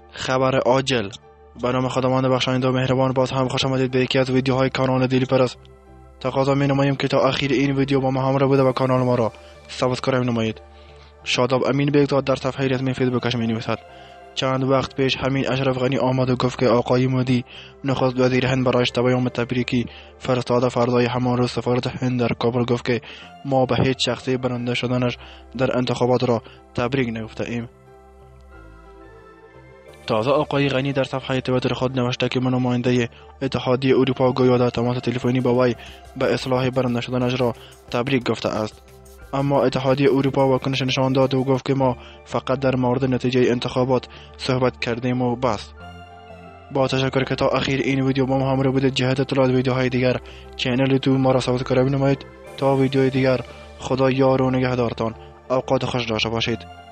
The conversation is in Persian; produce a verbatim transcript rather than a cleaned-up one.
خبر عاجل. به نام خداوند بخشاینده و مهربان، باز هم خوش آمدید به یکی از ویدیوهای کانال دیلی پرست. تقاضا می نماییم که تا اخیر این ویدیو با ما همراه بوده و کانال ما را سابسکرایب نمایید. شاداب امین بگذار در صفحه رسمی فیسبوکش می نویسد: چند وقت پیش همین اشرف غنی آمد و گفت که آقای مودی نخست وزیر هند برایش پیام تبریکی فرستاده. فردای همان روز سفارت هند در کابل گفت که ما به هیچ شخصی برنده شدنش در انتخابات را تبریک نگفته ایم. تازه آقای غنی در صفحه توییتر خود نوشته که نماینده اتحادیه اروپا گویا در تماس تلفنی با وی به اصلاح برنده شدنش را تبریک گفته است. اما اتحادیه اروپا واکنش نشان داد و گفت که ما فقط در مورد نتیجه انتخابات صحبت کردیم و بس. با تشکر که تا اخیر این ویدیو با ما همراه بودید. جهت اطلاعات ویدیوهای دیگر چینل یوتیوب ما را سابسکرایب نمایید. تا ویدیوی دیگر، خدا یار و نگهدارتان. اوقات خوش داشته باشید.